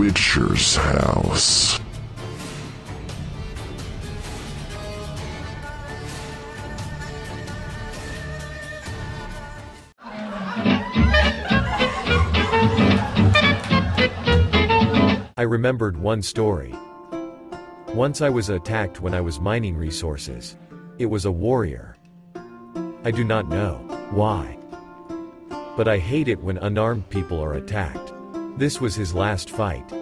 Witcher's house. I remembered one story. Once I was attacked when I was mining resources. It was a warrior. I do not know why, but I hate it when unarmed people are attacked. This was his last fight.